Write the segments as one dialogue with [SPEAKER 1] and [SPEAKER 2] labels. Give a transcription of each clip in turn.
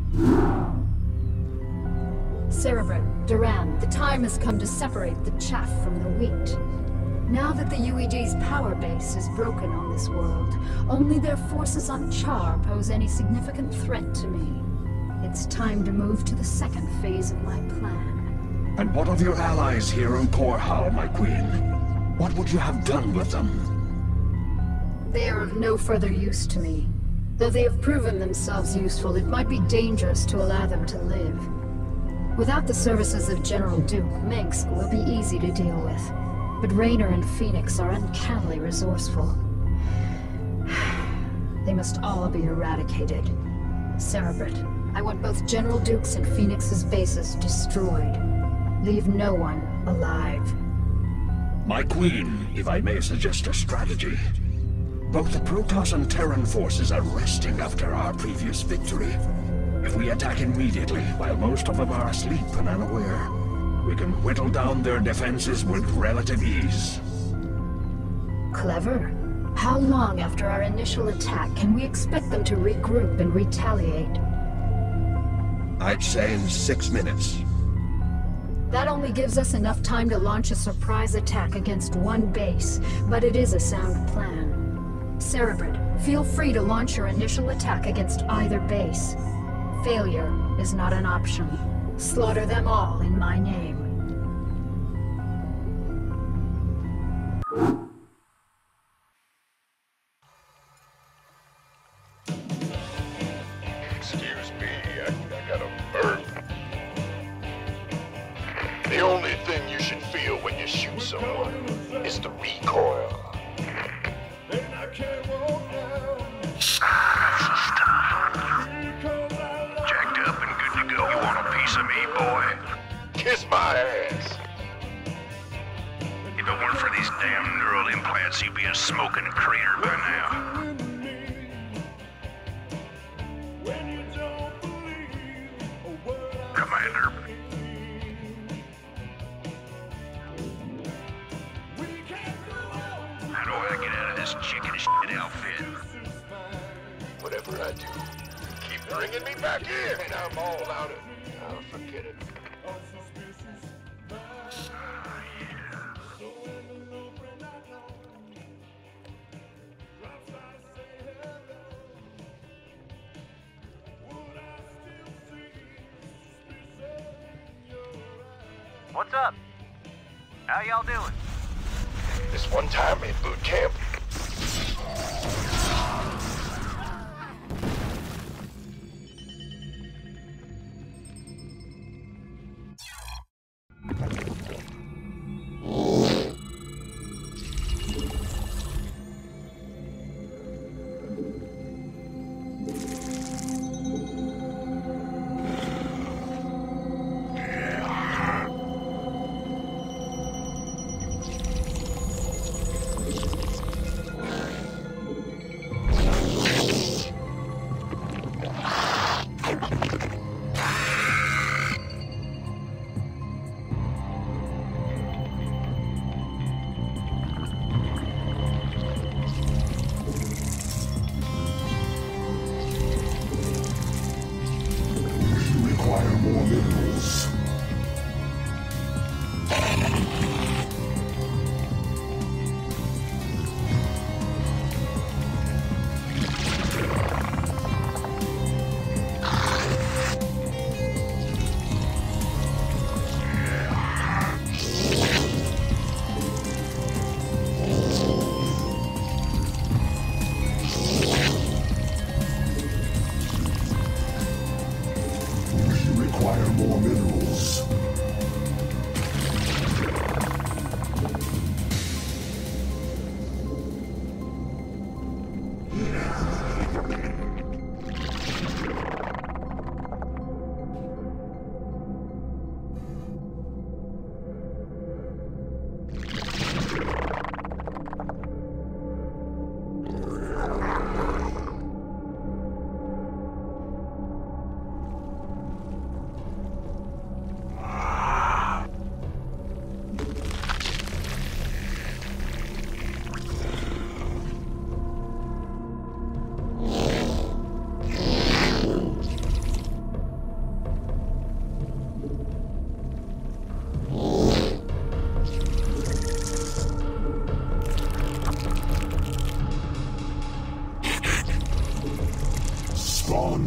[SPEAKER 1] Cerebrin, Duran, the time has come to separate the chaff from the wheat. Now that the UEG's power base is broken on this world, only their forces on Char pose any significant threat to me. It's time to move to the second phase of my plan.
[SPEAKER 2] And what of your allies here on Korhal, my queen? What would you have done with them?
[SPEAKER 1] They are of no further use to me. Though they have proven themselves useful, it might be dangerous to allow them to live. Without the services of General Duke, Minsk will be easy to deal with. But Raynor and Phoenix are uncannily resourceful. They must all be eradicated. Cerebrin, I want both General Duke's and Phoenix's bases destroyed. Leave no one alive.
[SPEAKER 2] My queen, if I may suggest a strategy. Both the Protoss and Terran forces are resting after our previous victory. If we attack immediately, while most of them are asleep and unaware, we can whittle down their defenses with relative ease.
[SPEAKER 1] Clever. How long after our initial attack can we expect them to regroup and retaliate?
[SPEAKER 2] I'd say in 6 minutes.
[SPEAKER 1] That only gives us enough time to launch a surprise attack against one base, but it is a sound plan. Cerebrin, feel free to launch your initial attack against either base. Failure is not an option. Slaughter them all in my name.
[SPEAKER 3] Excuse me, I got a burp. The only thing you should feel when you shoot someone is the recoil. Jacked up and good to go. You want a piece of me, boy? Kiss my ass. If it weren't for these damn neural implants, you'd be a smoking crater by now. Commander. How do I get out of this chicken shit outfit? Whatever I do, keep bringing me back in, and I'm all out of... Oh, forget it.
[SPEAKER 4] What's up? How y'all doing?
[SPEAKER 3] This one time in boot camp,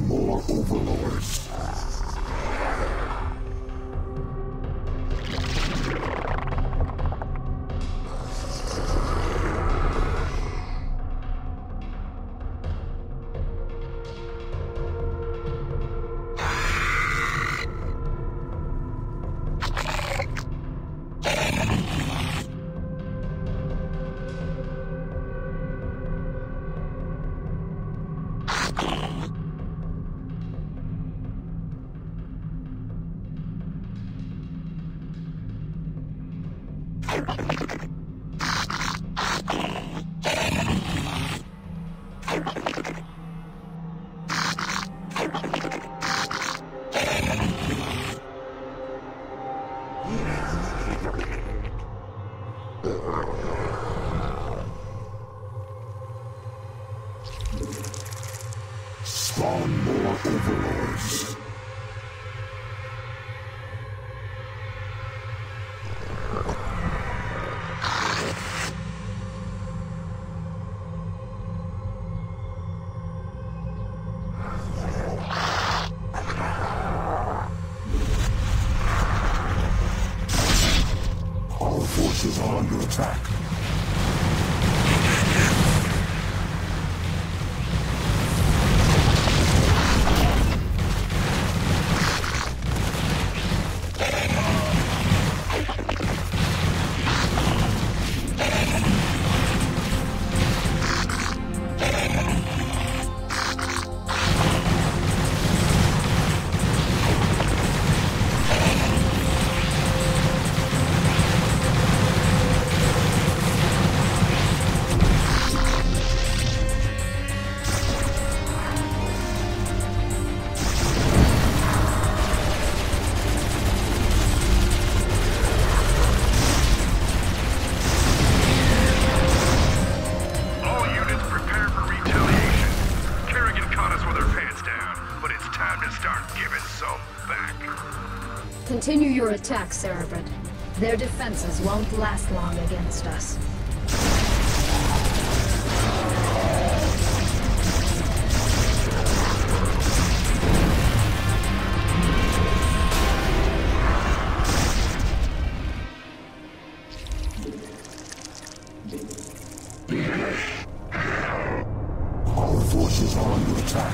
[SPEAKER 2] more overlords. Spawn more overlords. Our forces are under attack.
[SPEAKER 1] Continue your attack, Cerebrid. Their defenses won't last long against us.
[SPEAKER 2] Our forces are under attack.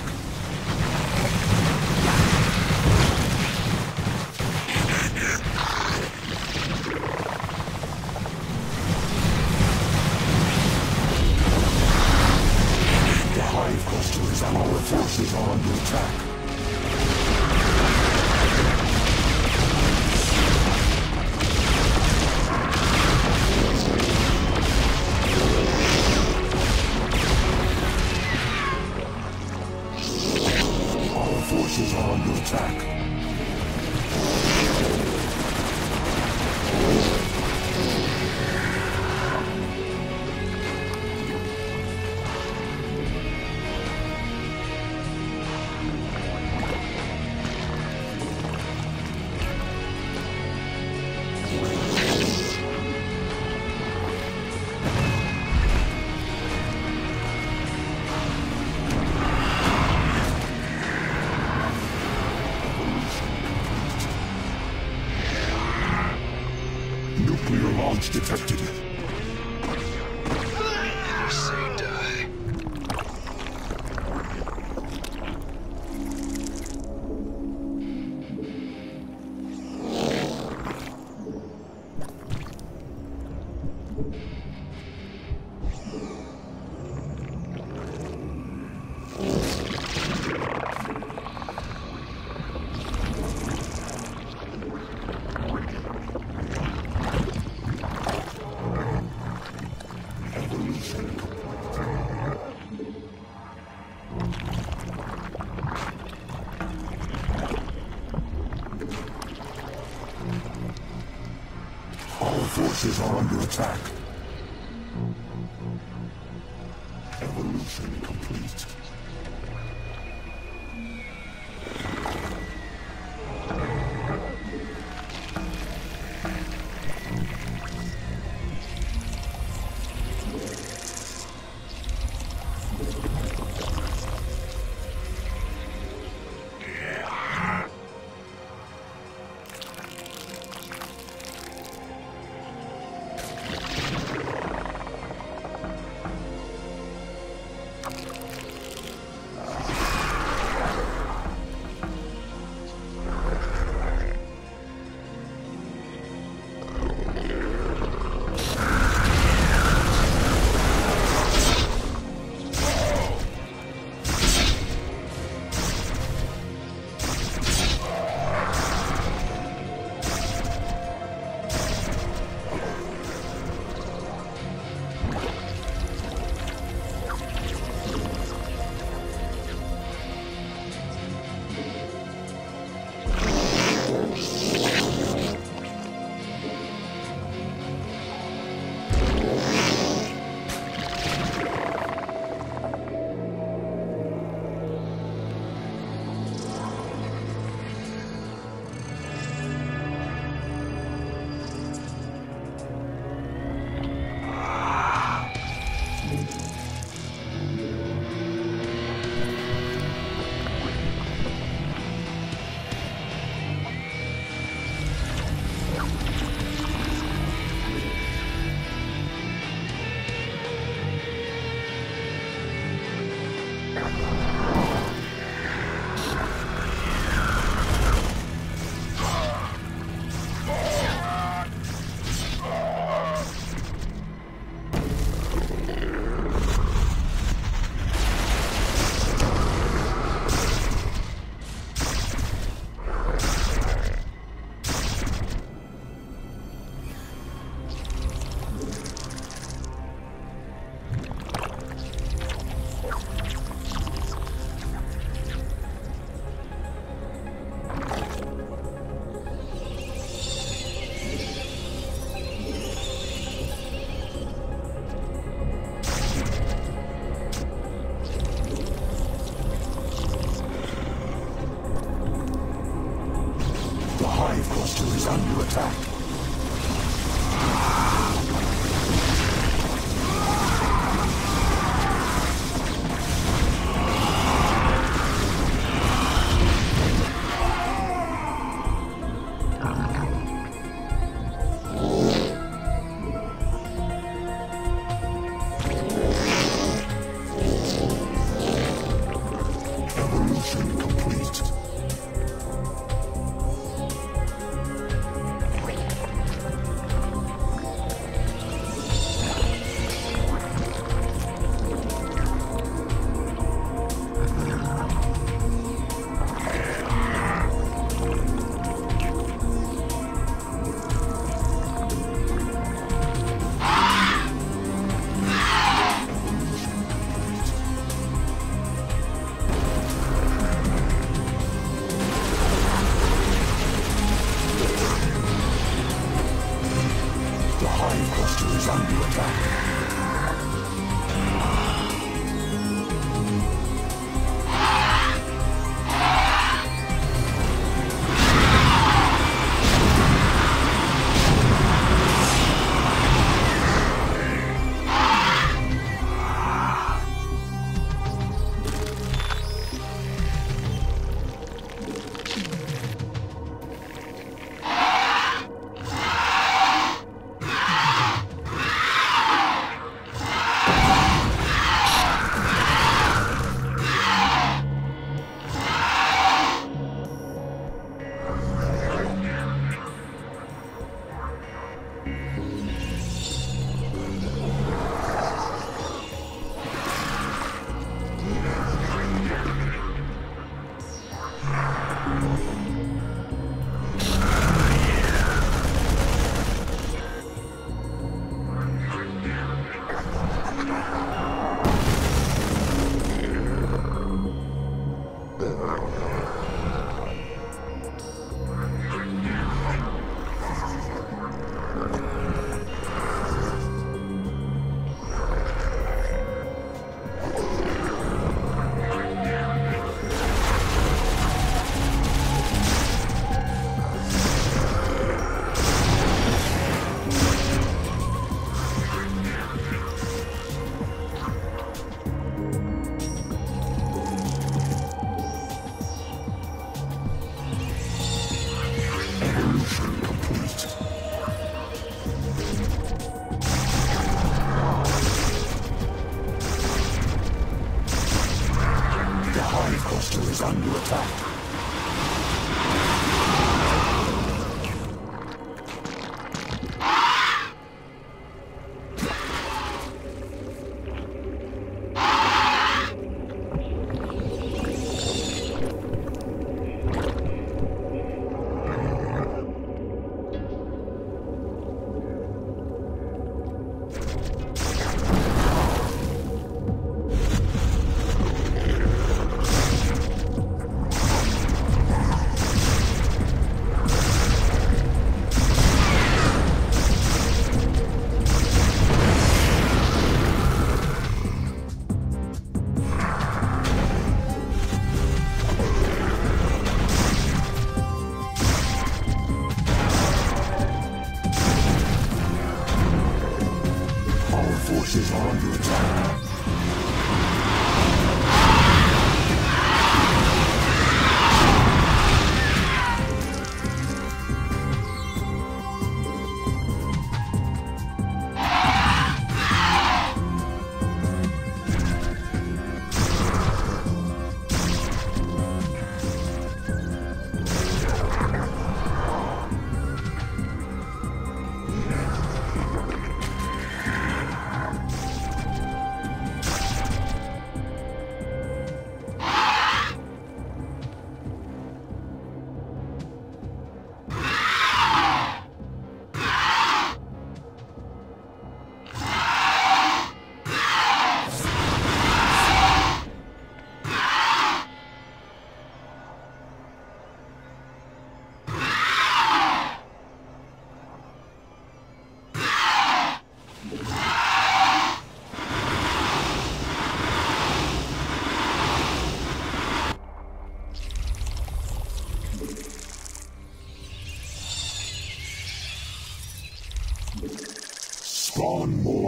[SPEAKER 2] Our forces are under attack. Our forces are under attack. Nuclear launch detected.
[SPEAKER 3] Say die.
[SPEAKER 2] Our forces are under attack. Evolution complete. hive cluster is under attack. Evolution complete. The hive cluster is under attack.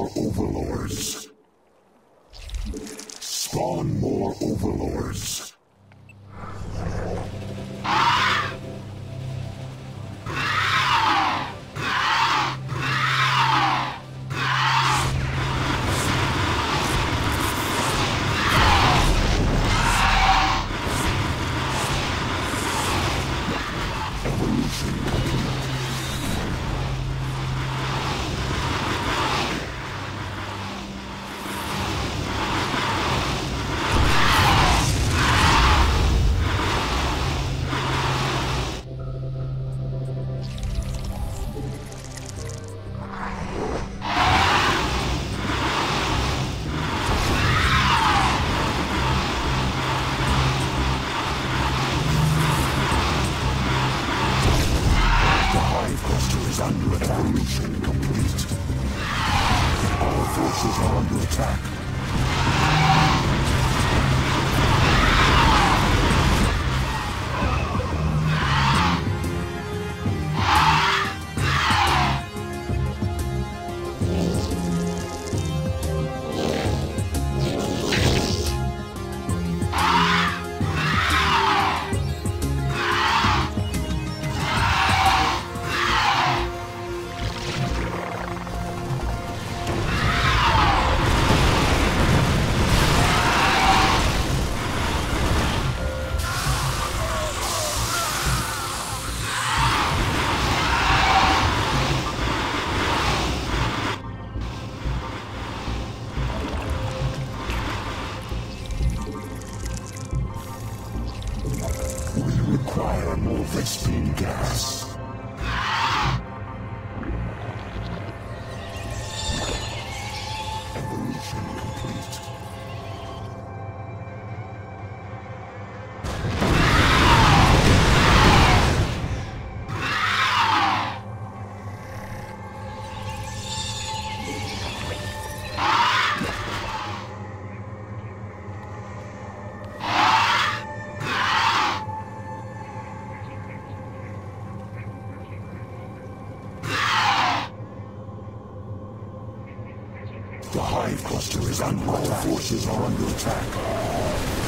[SPEAKER 2] more overlords. Spawn more overlords. Vespene gas. Evolution complete. The Hive cluster is under attack. All forces are under attack.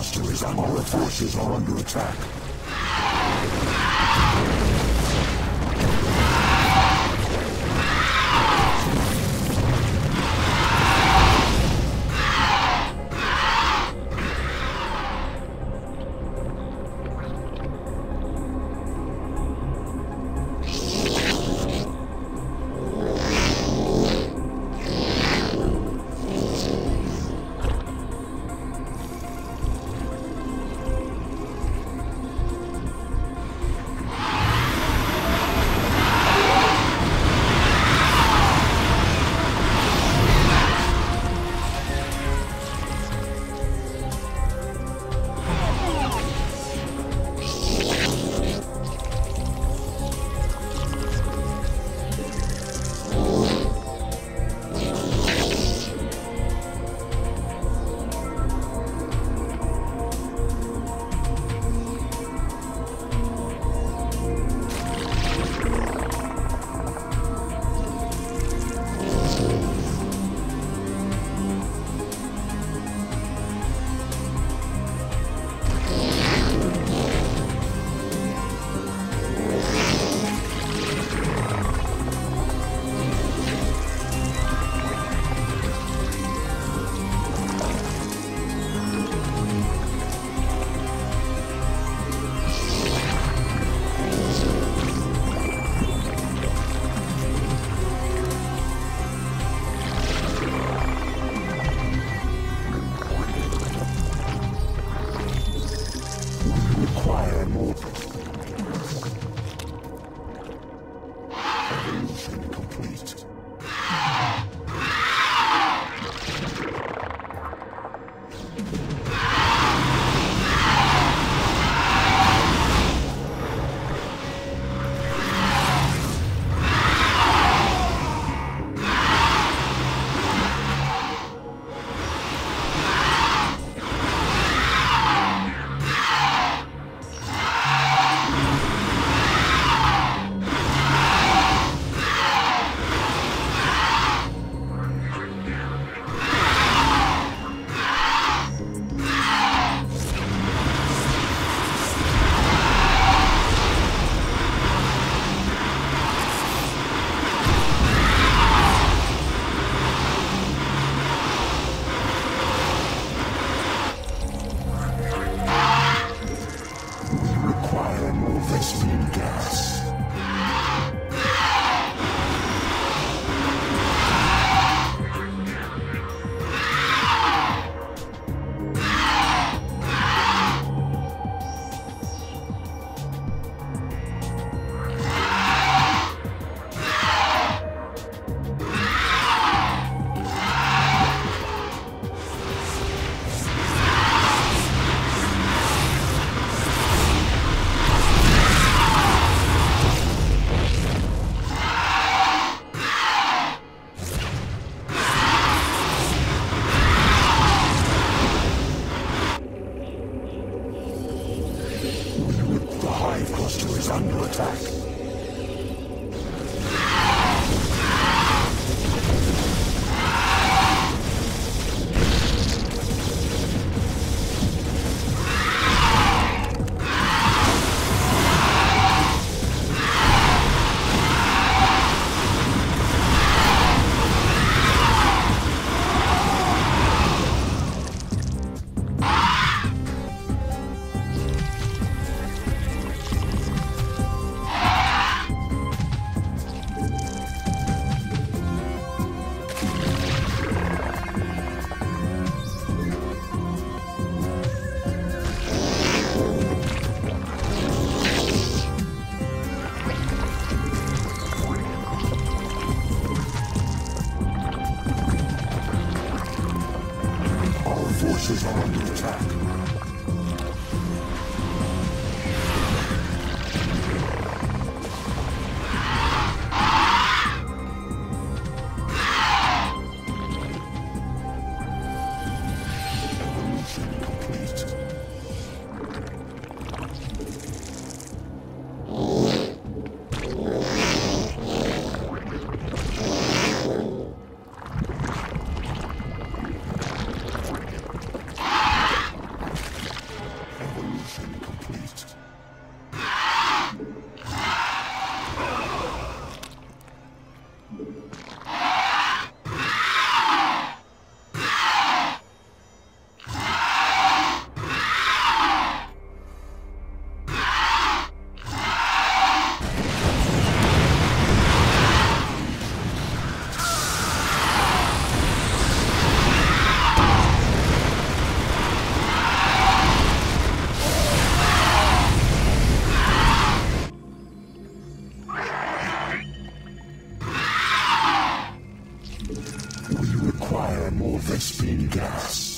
[SPEAKER 5] cluster is under. Our forces are under attack. more Vespine gas.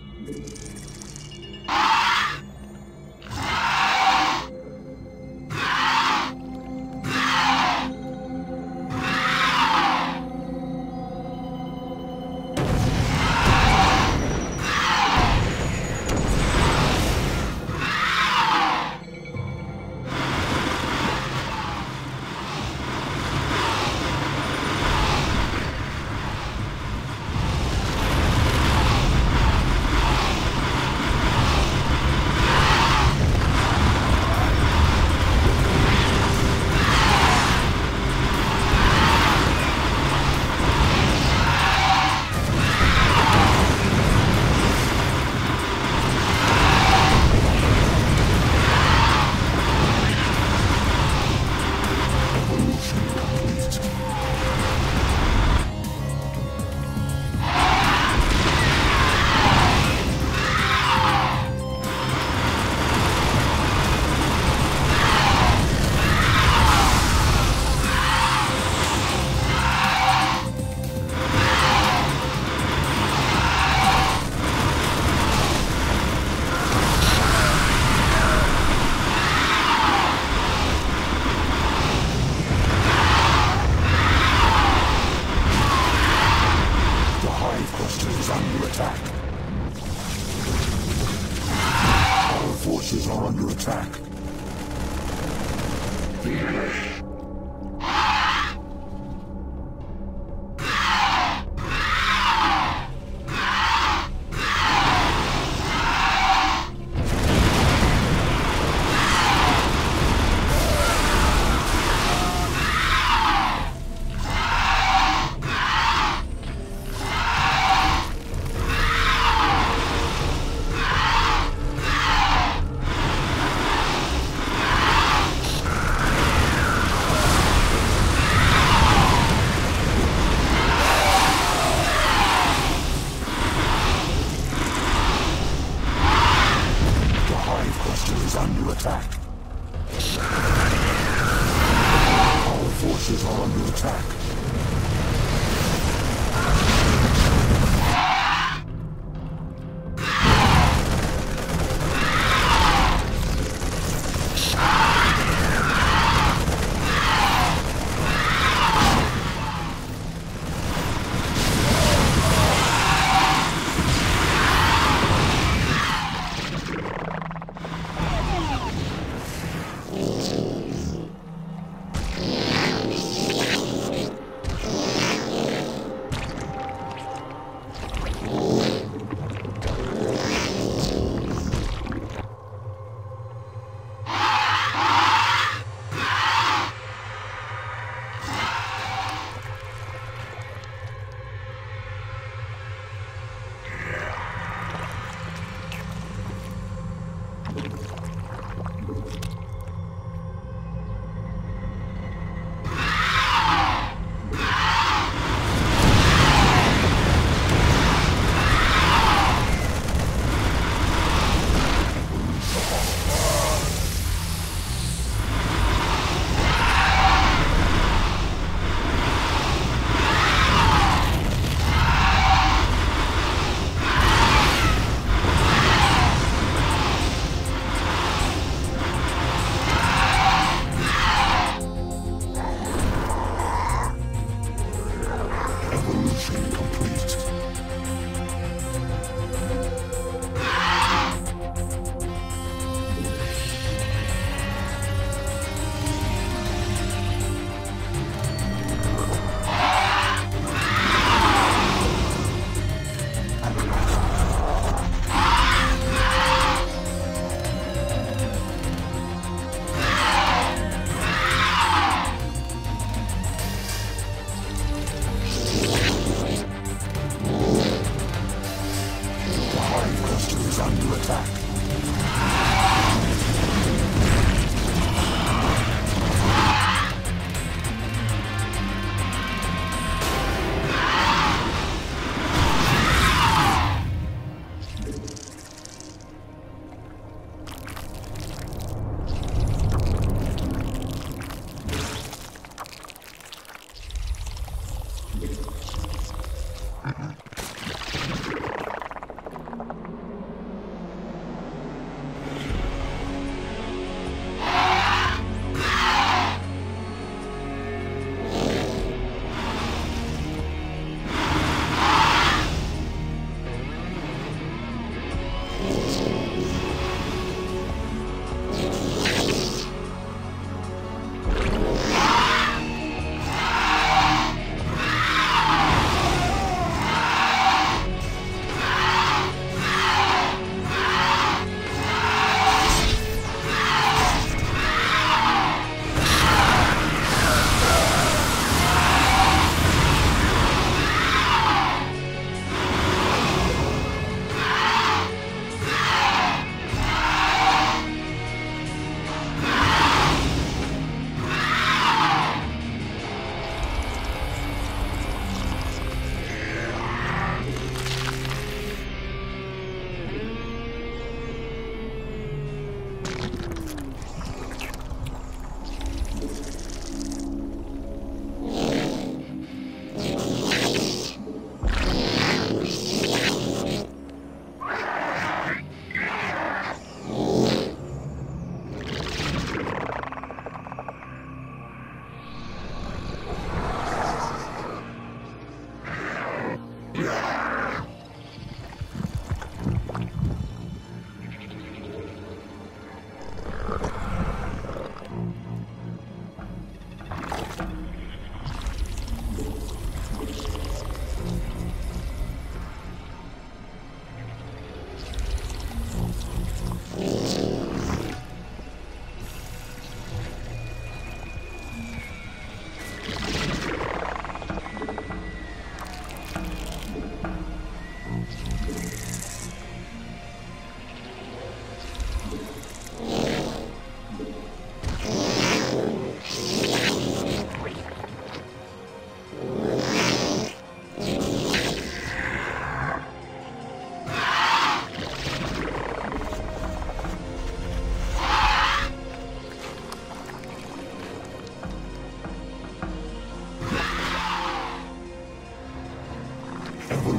[SPEAKER 5] Forces are under attack. Under attack. Our forces are under attack.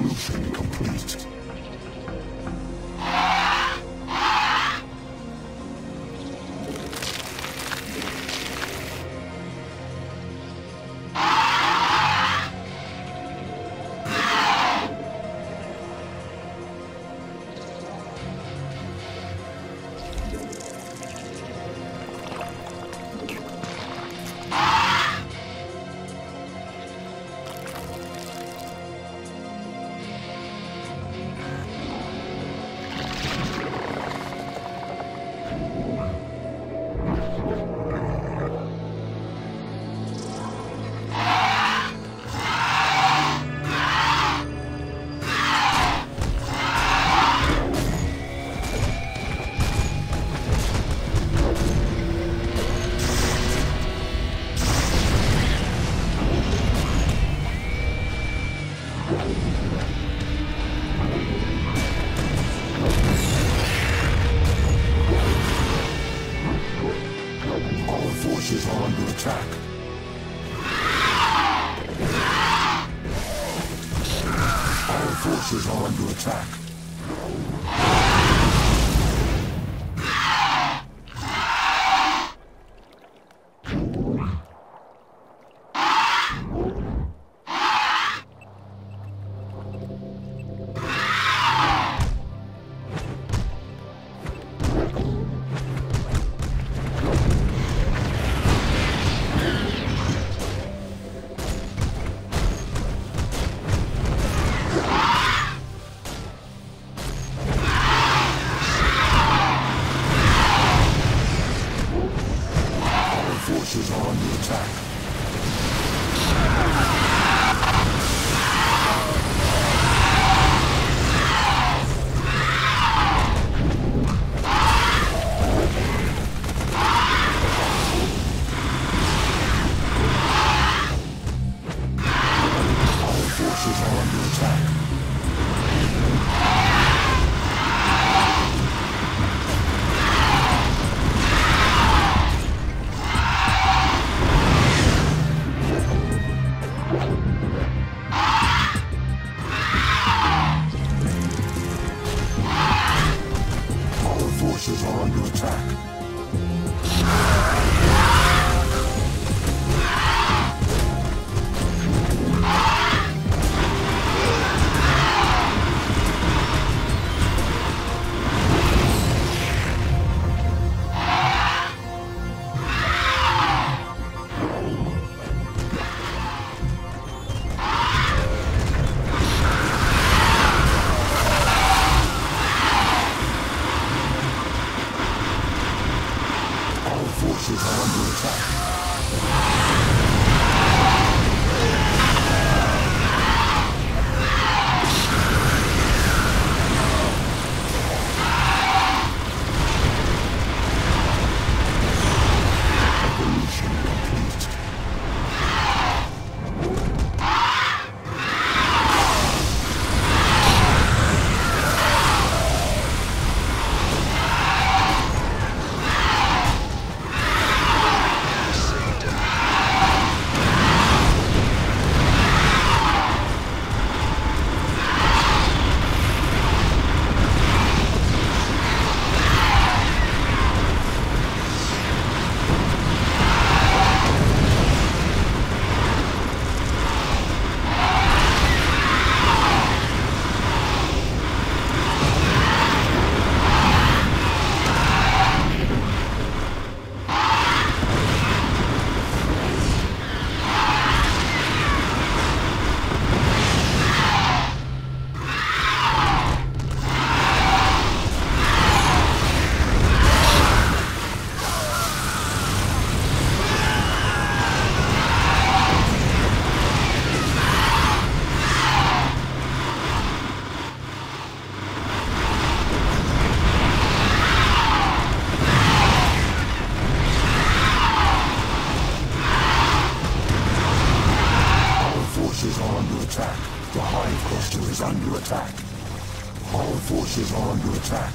[SPEAKER 5] Evolution complete. Forces are under attack. Our forces are under attack. Forces are under attack. Our forces are under attack. Forces are under attack. Forces are under attack. Evolution complete. The Hive Cluster is under attack. Our forces are under attack.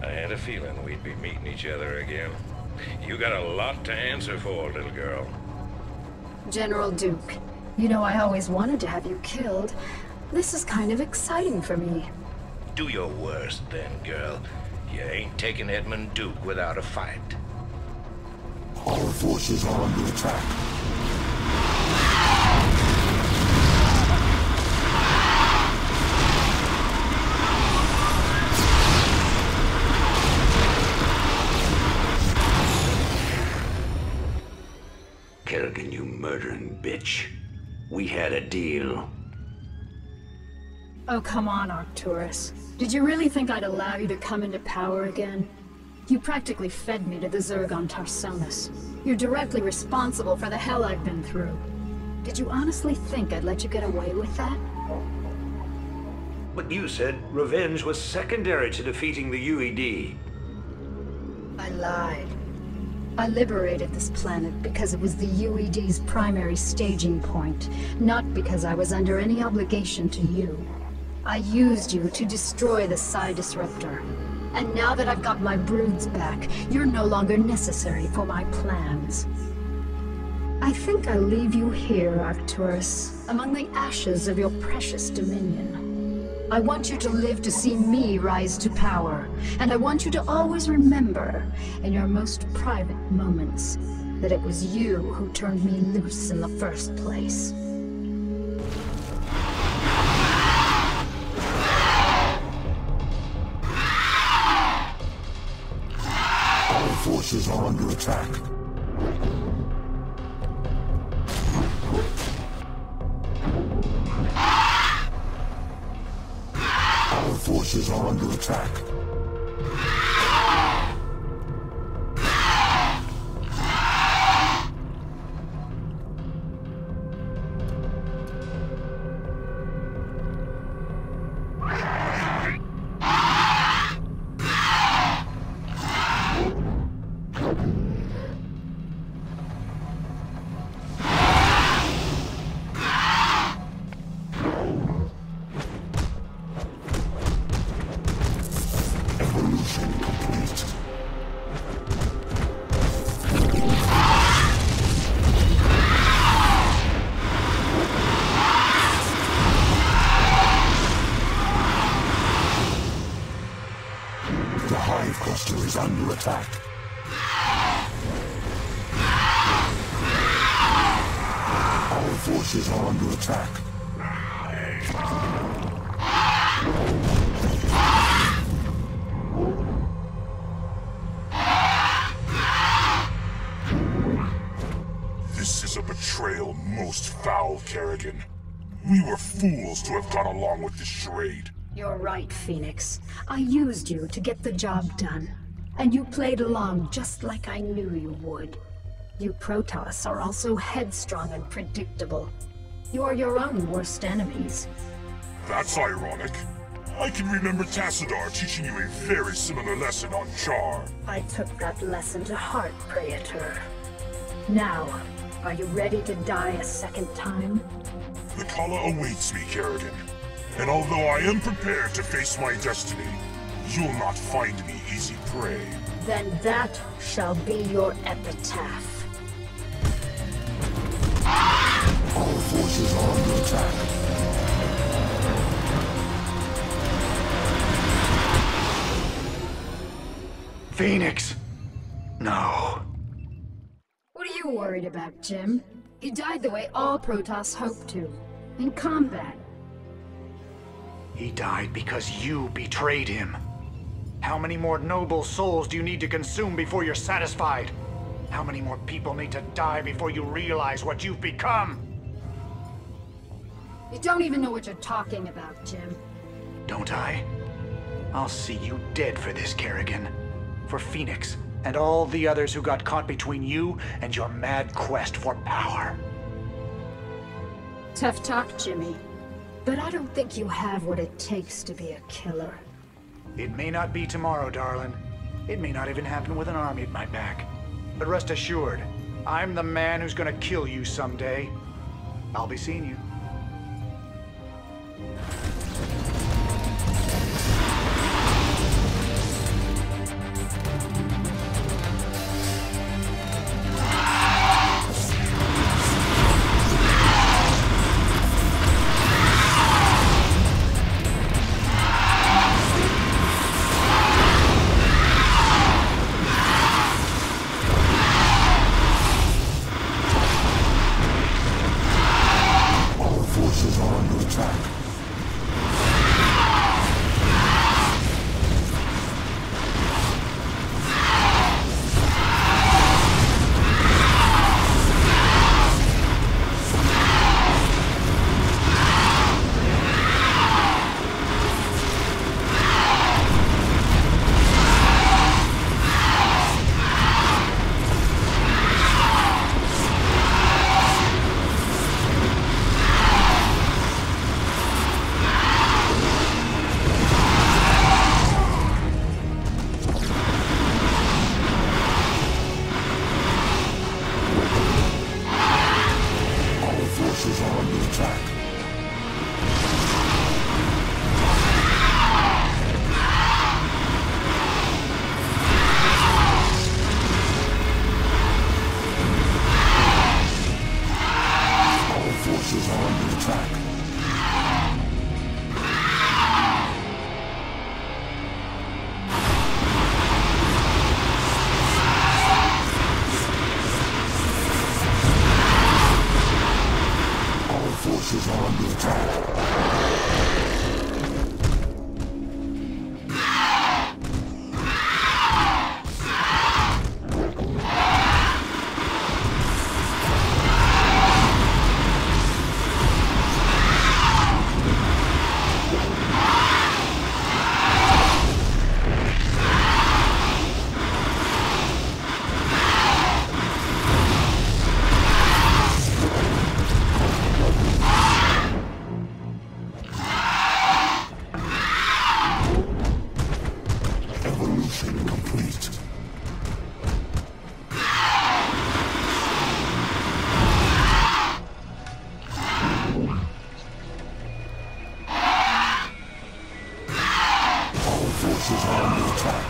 [SPEAKER 3] I had a feeling we'd be meeting each other again. You got a lot to answer for, little girl.
[SPEAKER 1] General Duke, you know I always wanted to have you killed. This is kind of exciting for me.
[SPEAKER 3] Do your worst then, girl. You ain't taking Edmund Duke without a fight.
[SPEAKER 5] Our forces are under attack.
[SPEAKER 2] Kerrigan, you murdering bitch. We had a deal.
[SPEAKER 1] Oh, come on, Arcturus. Did you really think I'd allow you to come into power again? You practically fed me to the Zerg on Tarsonis. You're directly responsible for the hell I've been through. Did you honestly think I'd let you get away with that?
[SPEAKER 2] But you said revenge was secondary to defeating the UED.
[SPEAKER 1] I lied. I liberated this planet because it was the UED's primary staging point, not because I was under any obligation to you. I used you to destroy the Psi Disruptor. And now that I've got my broods back, you're no longer necessary for my plans. I think I'll leave you here, Arcturus, among the ashes of your precious dominion. I want you to live to see me rise to power, and I want you to always remember, in your most private moments, that it was you who turned me loose in the first place.
[SPEAKER 5] Our forces are under attack. Our forces are under attack. The Hive Cluster is under attack. Our forces are under attack.
[SPEAKER 6] This is a betrayal most foul, Kerrigan. We were fools to have gone along with this charade.
[SPEAKER 1] You're right, Phoenix. I used you to get the job done. And you played along just like I knew you would. You Protoss are also headstrong and predictable. You're your own worst enemies.
[SPEAKER 6] That's ironic. I can remember Tassadar teaching you a very similar lesson on Char.
[SPEAKER 1] I took that lesson to heart, Praetor. Now, are you ready to die a second time?
[SPEAKER 6] The Kala awaits me, Kerrigan. And although I am prepared to face my destiny, you'll not find me easy prey.
[SPEAKER 1] Then that shall be your epitaph.
[SPEAKER 5] Our forces are under attack.
[SPEAKER 2] Phoenix! No.
[SPEAKER 1] What are you worried about, Jim? He died the way all Protoss hoped to. In combat.
[SPEAKER 7] He died because you betrayed him. How many more noble souls do you need to consume before you're satisfied? How many more people need to die before you realize what you've become?
[SPEAKER 1] You don't even know what you're talking about, Jim.
[SPEAKER 7] Don't I? I'll see you dead for this, Kerrigan. For Phoenix, and all the others who got caught between you and your mad quest for power.
[SPEAKER 1] Tough talk, Jimmy. But I don't think you have what it takes to be a killer.
[SPEAKER 7] It may not be tomorrow, darling. It may not even happen with an army at my back. But rest assured, I'm the man who's gonna kill you someday. I'll be seeing you.
[SPEAKER 5] Evolution complete. All forces are under attack.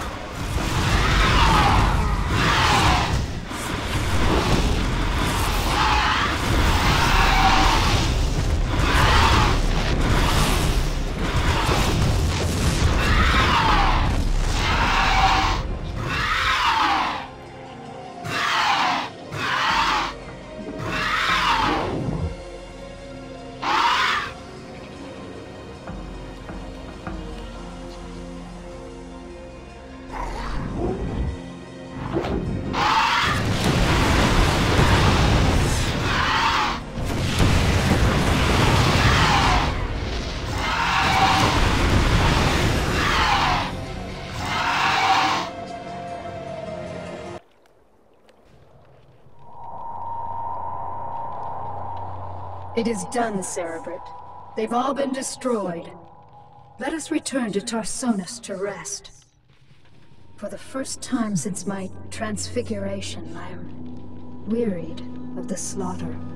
[SPEAKER 1] It is done, Cerebrit. They've all been destroyed. Let us return to Tarsonis to rest. For the first time since my transfiguration, I am wearied of the slaughter.